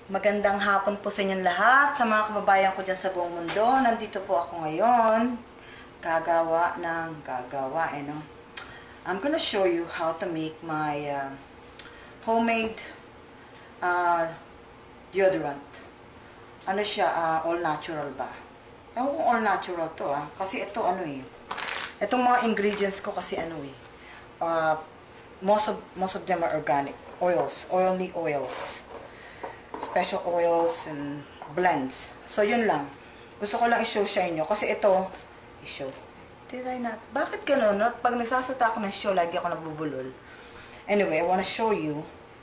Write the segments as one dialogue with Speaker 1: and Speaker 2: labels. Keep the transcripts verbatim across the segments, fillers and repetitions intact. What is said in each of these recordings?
Speaker 1: Magandang hapon po sa inyong lahat, sa mga kababayan ko dyan sa buong mundo. Nandito po ako ngayon, gagawa ng gagawa, eh, no? I'm gonna show you how to make my uh, homemade uh, deodorant. Ano siya, uh, all natural ba? Ewan kung all natural to, ah. Kasi ito, ano eh, itong mga ingredients ko kasi ano eh, uh, most of, most of them are organic. Oils, oily oils. Special oils and blends. So, yun lang. Gusto ko lang i-show sa inyo. Kasi ito, i-show. Did I not? Bakit gano'n? No? Pag nagsasata ako ng show, lagi ako nabubulol. Anyway, I wanna show you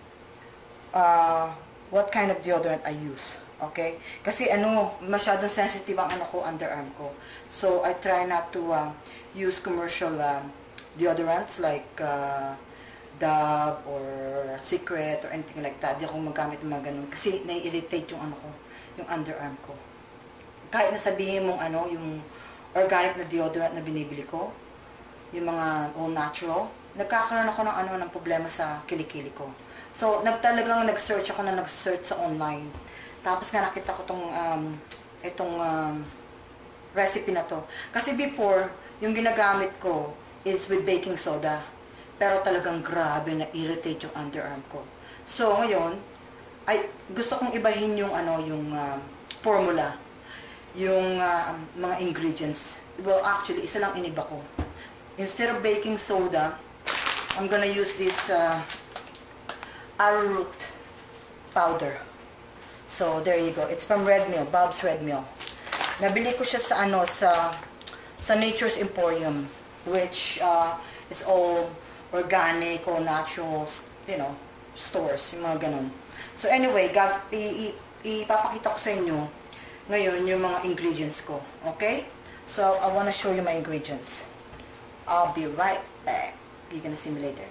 Speaker 1: uh, what kind of deodorant I use. Okay? Kasi ano, masyadong sensitive ang ano ko, underarm ko. So, I try not to uh, use commercial uh, deodorants like uh, Dove or Secret or anything like that. Di ako magamit ng mga ganun. Kasi nai-irritate yung ano ko, yung underarm ko. Kahit nasabihin mong ano, yung organic na deodorant na binibili ko, yung mga all natural, nagkakaroon ako ng ano, ng problema sa kilikili ko. So, nagtalagang nag-search ako na nag-search sa online. Tapos nga nakita ko tong, um, itong um, recipe na to. Kasi before, yung ginagamit ko is with baking soda. Pero talagang grabe na irritate yung underarm ko. So ngayon, ay gusto kong ibahin yung ano, yung um, formula, yung uh, mga ingredients. Well, actually, isa lang iniba ko. Instead of baking soda, I'm gonna use this uh, arrowroot powder. So there you go. It's from Red Mill, Bob's Red Mill. Nabili ko siya sa ano, sa sa Nature's Emporium, which uh, it's all organic or natural, you know, stores, yung mga ganun. So anyway, gag i i ipapakita ko sa inyo ngayon yung mga ingredients ko. Okay? So, I wanna show you my ingredients. I'll be right back. You're gonna see me later.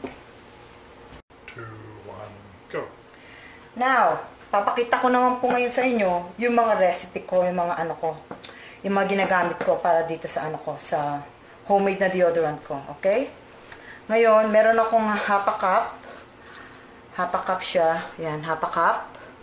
Speaker 2: two, one, go!
Speaker 1: Now, papakita ko naman po ngayon sa inyo yung mga recipe ko, yung mga ano ko, yung mga ginagamit ko para dito sa ano ko, sa homemade na deodorant ko. Okay? Ngayon, meron akong half a cup. Half a cup siya. Yan, half a cup.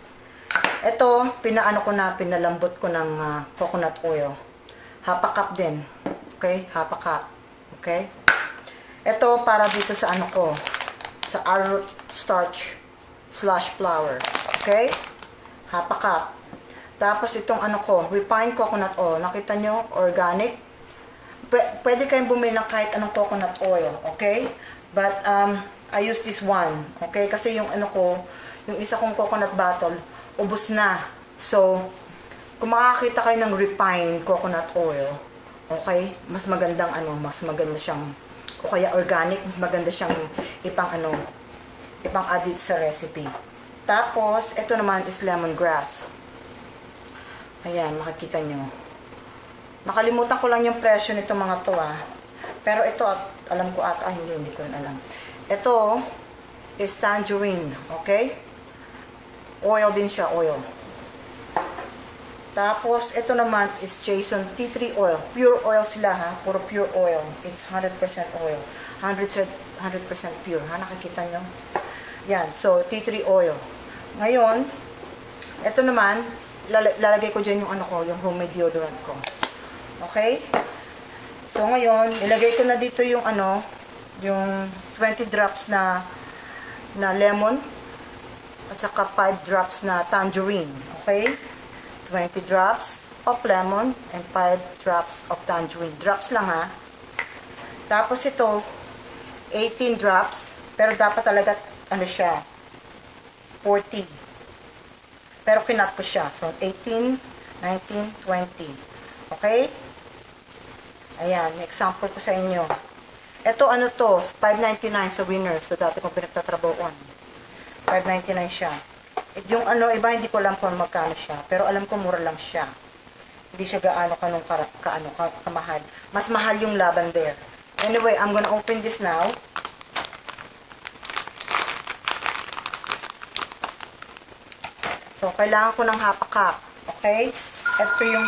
Speaker 1: Ito, pinaano ko na, pinalambot ko ng uh, coconut oil. Half a cup din. Okay? Half a cup. Okay? Ito, para dito sa ano ko, sa arrowroot starch slash flour. Okay? Half a cup. Tapos itong ano ko, refined coconut oil. Nakita nyo? Organic. Pwede kayong bumili ng kahit anong coconut oil, okay? But, um, I use this one, okay? Kasi yung ano ko, yung isa kong coconut bottle, ubos na. So, kung makakita kayo ng refined coconut oil, okay? Mas magandang ano, mas maganda siyang, o kaya organic, mas maganda siyang ipang ano, ipang add sa recipe. Tapos, ito naman is lemongrass. Ayan, makikita nyo. Nakalimutan ko lang yung presyo nito mga to, ah. Pero ito, at alam ko ata, ah, hindi, hindi ko rin alam. Ito is tangerine, okay? Oil din siya, oil. Tapos, ito naman is Jason tea tree oil. Pure oil sila, ha? Puro pure oil. It's one hundred percent oil. one hundred percent pure, ha? Nakikita nyo? Yan, so, tea tree oil. Ngayon, ito naman, lalagay ko dyan yung ano ko, yung homemade deodorant ko. Okay? So, ngayon, ilagay ko na dito yung ano, yung twenty drops na na lemon at saka five drops na tangerine. Okay? twenty drops of lemon and five drops of tangerine. Drops lang, ha? Tapos ito, eighteen drops, pero dapat talaga, ano siya, forty. Pero kinat ko siya. So, eighteen, nineteen, twenty. Okay? Ayan, example ko sa inyo. Ito, ano to, five ninety-nine sa Winners. So, dati kong pinagtatrabahoan. five ninety-nine siya. At yung ano, iba, hindi ko alam kung magkano siya. Pero alam ko, mura lang siya. Hindi siya gaano kanong ka, ka, ano, ka, kamahal. Mas mahal yung lavender. Anyway, I'm gonna open this now. So, kailangan ko ng half a cup. Okay? Ito yung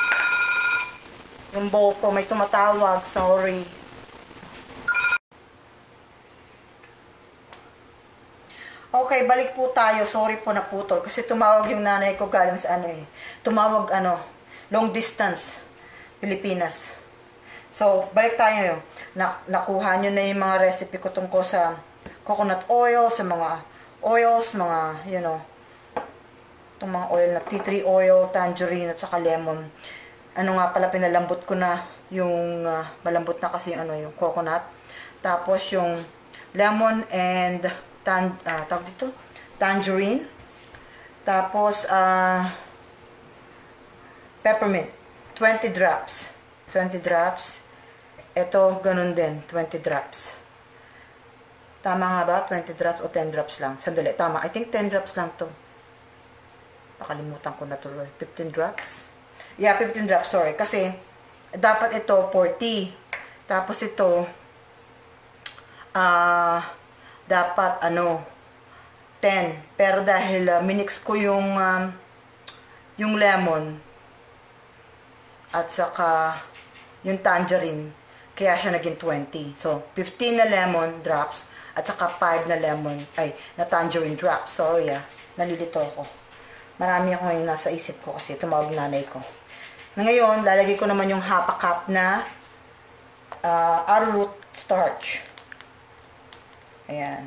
Speaker 1: yung bowl ko. May tumatawag. Sorry. Okay. Okay, balik po tayo. Sorry po naputol. Kasi tumawag yung nanay ko galing sa ano eh. Tumawag ano, long distance, Pilipinas. So, balik tayo. Na, nakuha nyo na yung mga recipe ko tungkol sa coconut oil, sa mga oils, mga, you know, itong mga oil na tea tree oil, tangerine, at saka lemon. Ano nga pala, pinalambot ko na yung, uh, malambot na kasi ano, yung coconut. Tapos yung lemon and tan, uh, tawag dito, tangerine. Tapos, uh, peppermint. twenty drops. twenty drops. Ito, ganun din. twenty drops. Tama nga ba? twenty drops o ten drops lang? Sandali, tama. I think ten drops lang to. Nakalimutan ko na tuloy. fifteen drops? Yeah, fifteen drops, sorry. Kasi, dapat ito, forty. Tapos ito, ah, uh, dapat, ano, ten. Pero dahil uh, minix ko yung, um, yung lemon, at saka, yung tangerine, kaya siya naging twenty. So, fifteen na lemon drops, at saka five na lemon, ay, na tangerine drops. Sorry ah, nalilito ako. Marami ako ngayon nasa isip ko kasi tumawag nanay ko. Ngayon, lalagay ko naman yung half a cup na uh, arrowroot starch. Ayan.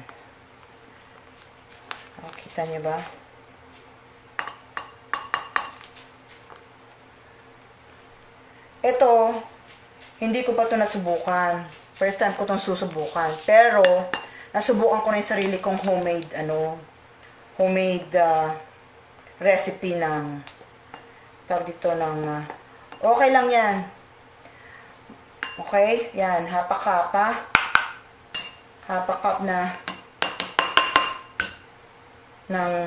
Speaker 1: O, kita nyo ba? Ito, hindi ko pa ito nasubukan. First time ko itong susubukan. Pero, nasubukan ko na yung sarili kong homemade, ano, homemade uh, recipe ng, tawag dito ng, uh, okay lang yan. Okay? Yan, hapa-kapa. Hapa-cup na ng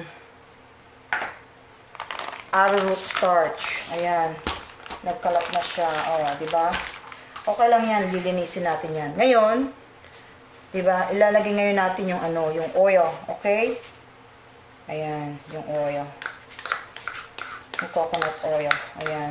Speaker 1: arrowroot starch. Ayan. Nagkalat na siya. O, diba? Okay lang yan. Lilinisin natin yan. Ngayon, diba? Ilalagay ngayon natin yung ano, yung oil. Okay? Ayan. Yung oil. Yung coconut oil. Ayan.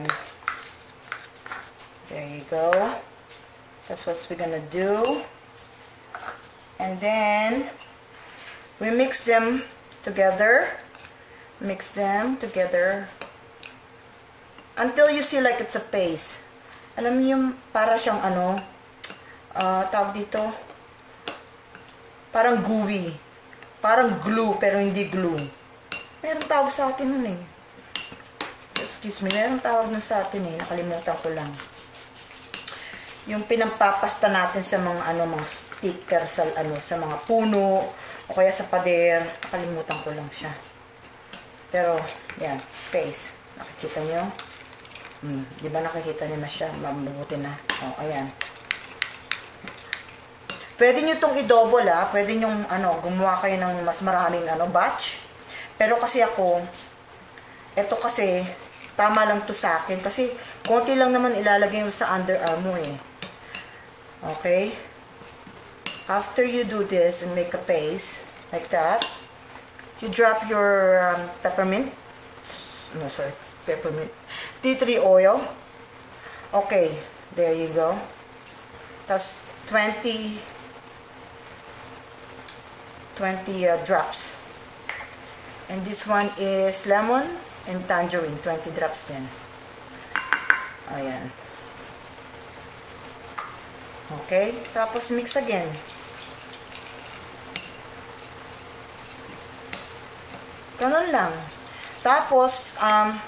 Speaker 1: There you go. That's what we're gonna do. And then, we mix them together. Mix them together. Until you see like it's a paste. Alam niyo yung para siyang ano, uh, tawag dito, parang gooey. Parang glue, pero hindi glue. Meron tawag sa atin nun eh. Excuse me, meron tawag nun sa atin eh. Nakalimutan ko lang. Yung pinampapasta natin sa mga ano, mga sticker sa ano, sa mga puno o kaya sa pader. Nakalimutan ko lang siya. Pero, yan, paste. Nakikita nyo? Hmm, di ba nakikita nyo na siya? Mabuti na. O, ayan. Pwede nyo itong i-double ah. Pwede nyo, ano, gumawa kayo ng mas maraming, ano, batch. Pero kasi ako, eto kasi, tama lang to sa akin. Kasi, konti lang naman ilalagay mo sa underarm mo eh. Okay? After you do this and make a paste, like that, you drop your um, peppermint. No, sorry. Peppermint. Tea tree oil. Okay. There you go. That's twenty, twenty uh, drops. And this one is lemon and tangerine. twenty drops din. Ayan. Okay. Tapos mix again. Ganun lang. Tapos, um,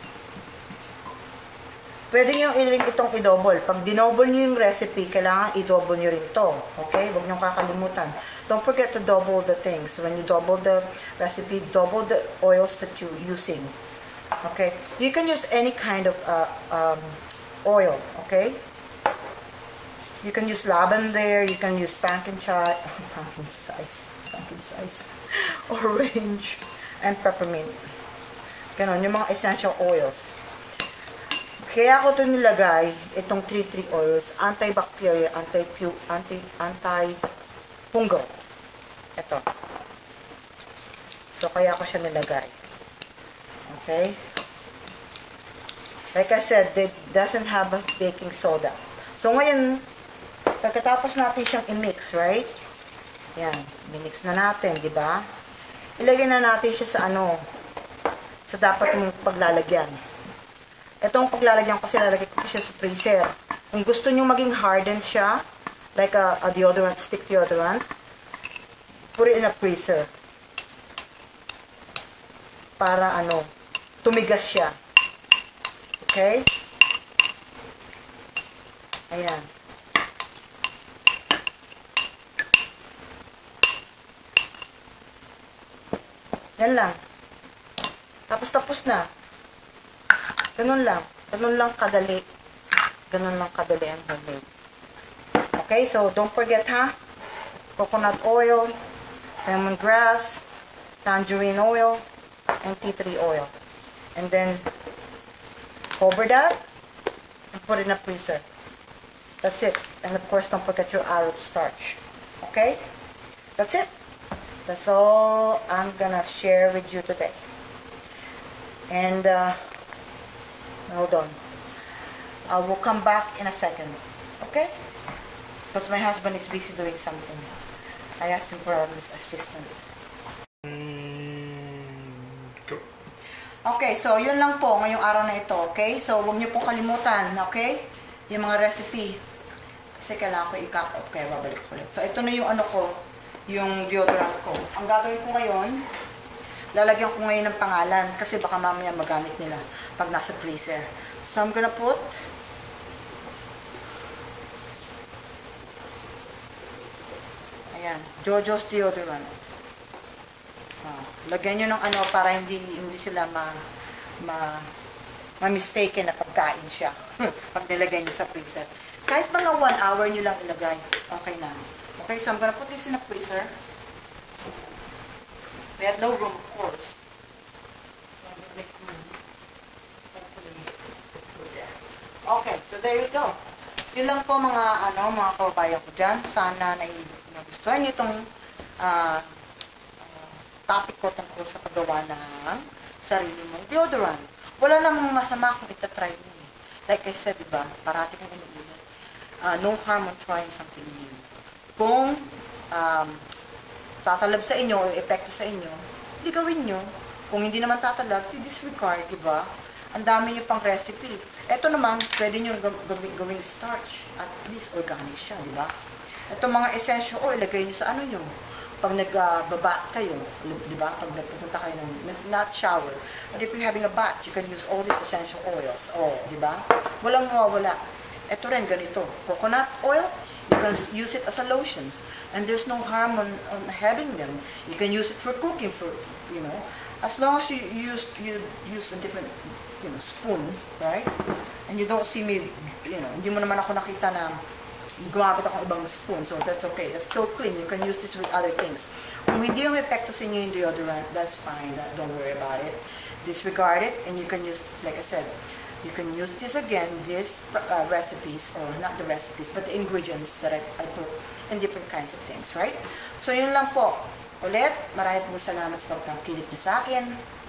Speaker 1: pwede nyo i-ring itong i-double. Pag dinoble nyo yung recipe, kailangan i-double nyo rin to. Okay? Huwag nyo kakalimutan. Don't forget to double the things. When you double the recipe, double the oils that you're using. Okay? You can use any kind of uh, um, oil. Okay? You can use lavender. You can use pumpkin chai. Pumpkin size. Pumpkin size. Orange. And peppermint. Ganon, yung mga essential oils. Kaya ako ito nilagay, itong tea tree oils, antibacterial, anti-pu, anti, anti-fungal. Ito. So, kaya ako siya nilagay. Okay? Like I said, it doesn't have a baking soda. So, ngayon, pagkatapos natin siyang i-mix, right? Yan, i-mix na natin, di ba? ilagay na natin siya sa ano, sa dapat mong paglalagyan. Itong paglalagyan ko, lalagay ko siya sa freezer. Kung gusto nyo maging hardened siya, like a, a deodorant, stick deodorant, put it in a freezer. Para ano, tumigas siya. Okay? Ayan. Yan lang. Tapos tapos na. Ganun lang. Ganun lang kadali. Ganun lang kadali ang homemade. Okay, so don't forget ha. Coconut oil, lemongrass, tangerine oil, and tea tree oil. And then cover that and put it in a freezer. That's it. And of course, don't forget your arrowroot starch. Okay? That's it. That's all I'm gonna share with you today. And, uh, hold on. I will come back in a second. Okay? Because my husband is busy doing something. I asked him for his assistant.
Speaker 2: Go.
Speaker 1: Okay, so yun lang po ngayong araw na ito. Okay? So, huwag niyo pong kalimutan. Okay? Yung mga recipe. Kasi kailangan ko i-cut off. Kaya babalik ko ulit. So, ito na yung ano ko. Yung deodorant ko. Ang gagawin ko ngayon, lalagyan ko ngayon ng pangalan kasi baka mamaya magamit nila pag nasa freezer. So, I'm gonna put ayan, Jojo's deodorant. Ah, lagyan nyo ng ano para hindi hindi sila ma ma ma-mistaken na pagkain siya pag nilagay nyo sa freezer. Kahit mga one hour nyo lang ilagay, okay na. Okay, so I'm gonna put this in a freezer. We have no room, of course. So I'm gonna make room. Hopefully, put there. Okay, so there you go. Yun lang po mga, ano, mga kababayan ko dyan. Sana na nagustuhan nyo itong uh, uh, topic ko tungkol sa paggawa ng sarili mong deodorant. Wala namang masama kung itatry mo. Like I said, diba, parati kang inuulit. Uh, no harm on trying something new. Kung um, tatalab sa inyo o epekto sa inyo, hindi gawin nyo. Kung hindi naman tatalab, di-disregard, diba? Ang dami nyo pang recipe. Ito naman, pwede nyo gawing, gawing starch. At least organic siya, diba? Ito mga essential oil, ilagay nyo sa ano nyo. Pag nagbaba uh, kayo, diba? Pag nagpupunta kayo ng not shower. And if you're having a bath, you can use all these essential oils. Oh, diba? Walang mawawala. Ito rin, ganito. Coconut oil, you can use it as a lotion. And there's no harm on, on having them. You can use it for cooking, for, you know, as long as you use you use a different, you know, spoon, right? And you don't see me, you know, hindi mo naman ako nakita na gumamit ako ng ibang spoon, so that's okay. That's still clean. You can use this with other things. Kung hindi yung epekto sa inyo yung deodorant, that's fine. That, don't worry about it. Disregard it, and you can use, like I said, you can use this again, these uh, recipes, or not the recipes, but the ingredients that I, I put in different kinds of things, right? So, yun lang po. Ulit, marami po salamat sa pagkakilit nyo sa akin.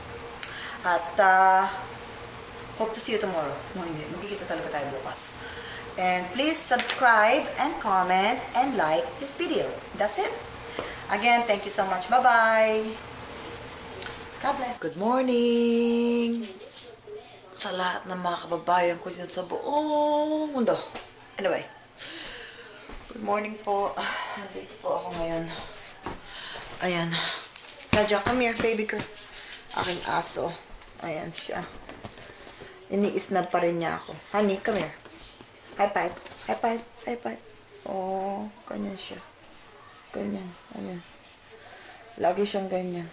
Speaker 1: At, uh, hope to see you tomorrow. No, hindi. Magkikita talaga tayo bukas. And please subscribe and comment and like this video. That's it. Again, thank you so much. Bye-bye. God bless. Good morning sa lahat ng mga kababayan ko dyan sa buong mundo. Anyway, good morning po. Nandito po ako ngayon. Ayan. Nadja, come here, baby girl. Aking aso. Ayan siya. Iniisnab pa rin niya ako. Honey, come here. High five. High five. High five. Oh, ganyan siya. Ganyan. Ganyan. Lagi siyang ganyan.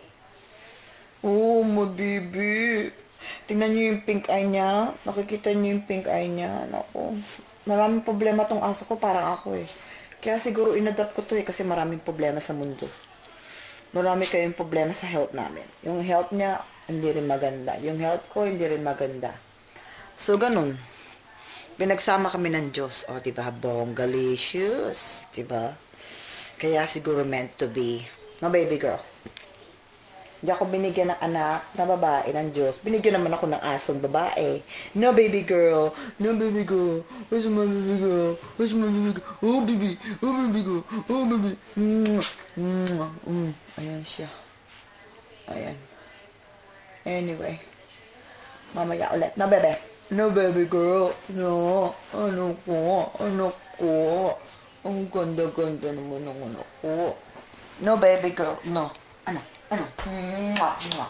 Speaker 1: Oh, my baby. Tingnan niyo yung pink eye niya. Nakikita niyo yung pink eye niya. Naku. Maraming problema tong aso ko. Parang ako eh. Kaya siguro inadapt ko to eh. Kasi maraming problema sa mundo. Marami kayong problema sa health namin. Yung health niya, hindi rin maganda. Yung health ko, hindi rin maganda. So, ganun. Pinagsama kami ng Diyos. O, diba? Bongalicious. Diba? Kaya siguro meant to be. No, baby girl. Hindi ako binigyan ng anak na babae ng Diyos. Binigyan naman ako ng asong babae. No, baby girl. No, baby girl. Where's my baby girl? Where's my baby girl? Oh, baby. Oh, baby girl. Oh, baby. Mm. Mm. Mm. Ayan siya. Ayan. Anyway. Mamaya ulit. No, bebe? No, baby girl. No. Ano ko? Ano ko? Ang ganda-ganda naman ng ano ko. No, baby girl. No. Ano? Ano? Mwah, mwah.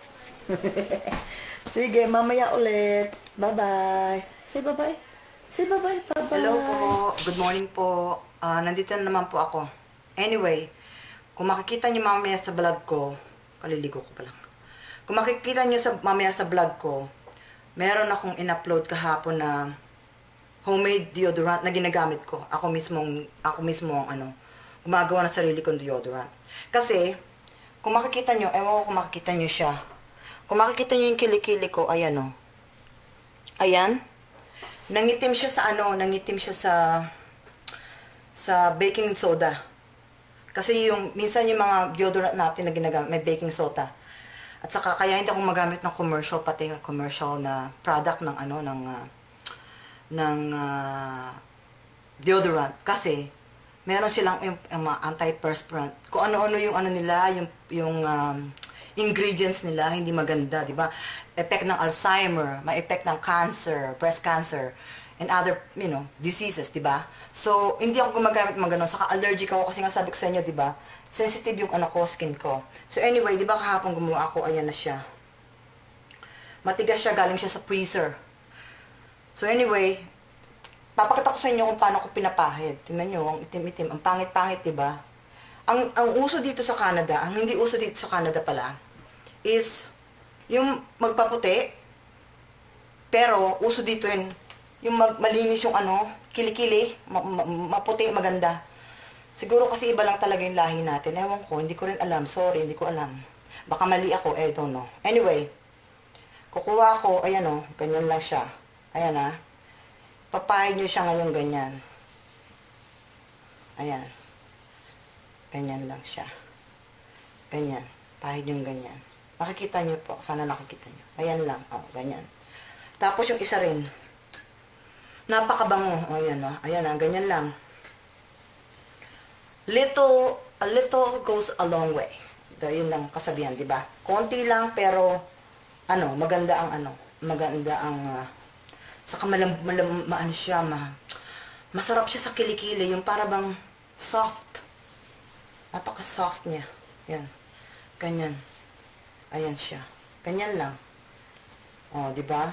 Speaker 1: Sige, mamaya ulit. Bye-bye. Say bye-bye. Say bye-bye. Bye-bye. Hello po. Good morning po. Uh, nandito na naman po ako. Anyway, kung makikita niyo mamaya sa vlog ko, kaliligo ko pa lang. Kung makikita niyo sa, mamaya sa vlog ko, meron akong in-upload kahapon na homemade deodorant na ginagamit ko. Ako mismong, ako mismo ang ano, gumagawa ng sarili kong deodorant. Kasi, kung makikita niyo, ewan ko kung makikita niyo siya. Kung makikita niyo yung kilikili ko, ayan o. Ayan. Nangitim siya sa ano, nangitim siya sa sa baking soda. Kasi yung, minsan yung mga deodorant natin na ginagamit, may baking soda. At saka kaya hindi ako magamit ng commercial, pati commercial na product ng ano ng uh, ng uh, deodorant kasi meron silang yung, yung mga antiperspirant. Kung ano-ano yung ano nila, yung yung um, ingredients nila hindi maganda, 'di ba? Effect ng Alzheimer, may effect ng cancer, breast cancer and other, you know, diseases, 'di ba? So, hindi ako gumagamit ng ganun. Saka allergic ako kasi nga sabi ko sa inyo, 'di ba? Sensitive yung ano ko, skin ko. So anyway, 'di ba kahapon gumawa ako, ayan na siya. Matigas siya, galing siya sa freezer. So anyway, papakita ko sa inyo kung paano ko pinapahid. Tingnan niyo, ang itim-itim, ang pangit-pangit, 'di ba? Ang ang uso dito sa Canada, ang hindi uso dito sa Canada pala is yung magpaputi. Pero uso dito yun, yung mag, malinis yung ano, kilikili, ma, ma, maputi, maganda. Siguro kasi iba lang talaga yung lahi natin. Ewan ko, hindi ko rin alam. Sorry, hindi ko alam. Baka mali ako, eh, don't know. Anyway, kukuha ko, ayan o, ganyan lang siya. Ayan ha. Papahid nyo siya ngayon ganyan. Ayan. Ganyan lang siya. Ganyan. Pahid yung ganyan. Nakikita nyo po. Sana nakikita nyo. Ayan lang. O, ganyan. Tapos yung isa rin. Napakabango. O, ayan o. Ayan ha. Ganyan lang. Little, a little goes a long way. Ito, yun lang kasabihan, di ba? Konti lang, pero, ano, maganda ang ano, maganda ang, uh, saka malam, malam, maano siya, ma, masarap siya sa kilikili, yung para bang soft. Napaka-soft niya. Yan. Ganyan. Ayan siya. Ganyan lang. O, di ba?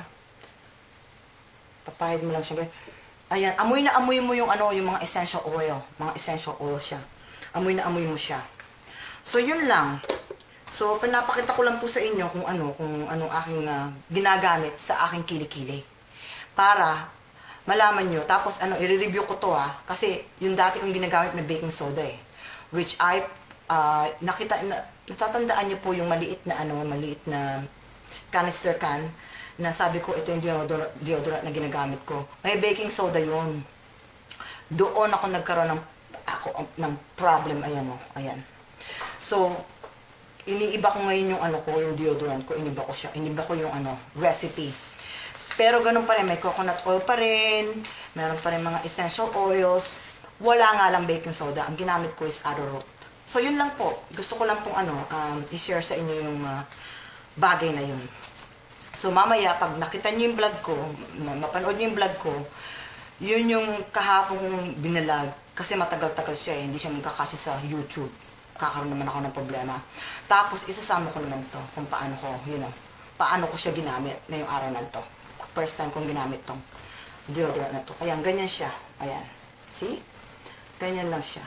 Speaker 1: Papahid mo lang siya. Ayan, amoy na amoy mo yung ano, yung mga essential oil. Mga essential oil siya. Amoy na amoy mo siya. So, yun lang. So, pinapakita ko lang po sa inyo kung ano, kung ano aking uh, ginagamit sa aking kilikili. Para malaman nyo. Tapos, ano, i-review ko to ha. Kasi, yung dati kong ginagamit may baking soda eh. Which I, uh, nakita, na, natatandaan nyo po yung maliit na ano, maliit na canister can. Na sabi ko, ito yung deodorant, deodorant na ginagamit ko. May baking soda yun. Doon ako nagkaroon ng, ako, ng problem. Ayan o. Ayan. So, iniiba ko ngayon yung ano ko, yung deodorant ko. Iniba ko siya. Iniba ko yung ano, recipe. Pero ganun pa rin. May coconut oil pa rin. Meron pa rin mga essential oils. Wala nga lang baking soda. Ang ginamit ko is arrowroot. So, yun lang po. Gusto ko lang pong ano, um, i-share sa inyo yung uh, bagay na yun. So, mamaya, pag nakita nyo yung vlog ko, mapanood nyo yung vlog ko, yun yung kahapon kong binalag. Kasi matagal-tagal siya eh. Hindi siya magkakasya sa YouTube. Kakaroon naman ako ng problema. Tapos, isasama ko naman to kung paano ko, you know, paano ko siya ginamit na yung araw na to. First time kong ginamit tong deodorant na to. Ayan, ganyan siya. Ayan. See? Ganyan lang siya.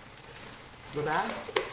Speaker 1: Diba?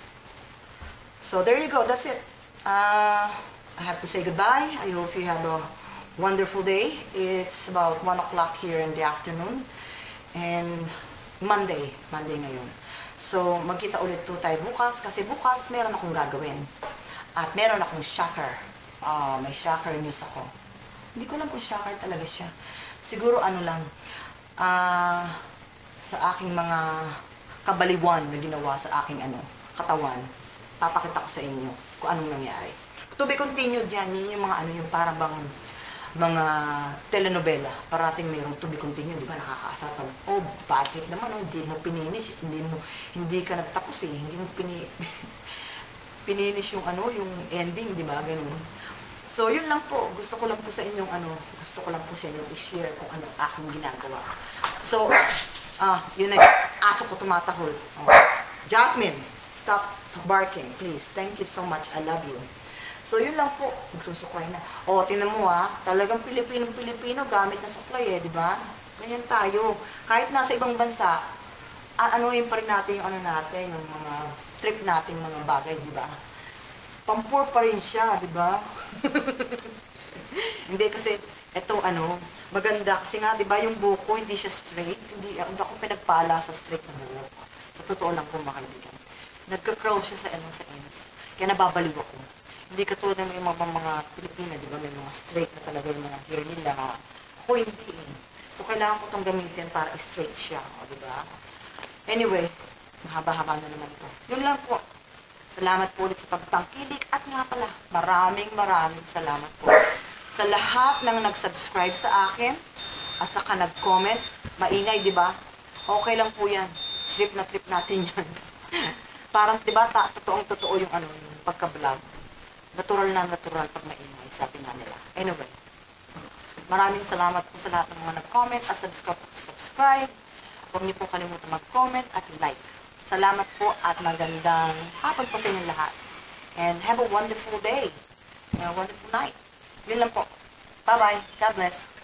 Speaker 1: So, there you go. That's it. Ah... Uh, I have to say goodbye. I hope you have a wonderful day. It's about one o'clock here in the afternoon. And Monday. Monday ngayon. So, magkita ulit po tayo bukas. Kasi bukas, meron akong gagawin. At meron akong shocker. Uh, may shocker news ako. Hindi ko lang kung shocker talaga siya. Siguro ano lang. Uh, sa aking mga kabaliwan na ginawa sa aking ano, katawan. Papakita ko sa inyo kung anong nangyari. To be continued yan, yun yung mga ano, yung parang bang mga telenovela. Parating mayroong to be continued, di ba? Nakakaasar pag, oh, bakit naman, oh, hindi mo pininish, hindi mo, hindi ka nagtapos eh, hindi mo pini... finish yung ano, yung ending, di ba? Ganun. So, yun lang po. Gusto ko lang po sa inyong ano, gusto ko lang po sa inyong i-share kung ano aking ginagawa. So, ah, yun na yun. Aso ko tumatahol. Oh. Jasmine, stop barking, please. Thank you so much. I love you. So, yun lang po. Magsusuklay na. O, tingnan mo ha. Talagang Pilipino-Pilipino gamit na suklay eh, di ba? Ganyan tayo. Kahit nasa ibang bansa, anuhin pa rin natin yung ano natin, yung mga trip natin, mga bagay, di ba? Pampur pa rin siya, di ba? Hindi kasi, eto ano, maganda. Kasi nga, di ba, yung buko, hindi siya straight. Hindi, hindi ako pinagpala sa straight na buko. Sa totoo lang po, mga kaibigan. Nagka-curl siya sa, ano, sa ends. Kaya nababaliw ako. Hindi katulad ng mga, mga, mga Pilipina, di ba, may mga straight na talaga yung mga hair nila. Ako hindi eh. So, kailangan ko itong gamitin para straight siya, o, di ba? Anyway, mahaba-haba na naman ito. Yun lang po. Salamat po ulit sa pagtangkilik. At nga pala, maraming maraming salamat po sa lahat ng nag-subscribe sa akin at saka nag-comment. Maingay, di ba? Okay lang po yan. Trip na trip natin yan. Parang, di ba, totoong totoo yung ano, yung pagka-vlog. Natural na natural pag maingay, sabi nga nila. Anyway, maraming salamat po sa lahat ng mga nag-comment at subscribe. subscribe. Huwag niyo po kalimutan mag-comment at like. Salamat po at magandang hapon po sa inyong lahat. And have a wonderful day. And a wonderful night. Yun lang po. Bye-bye. God bless.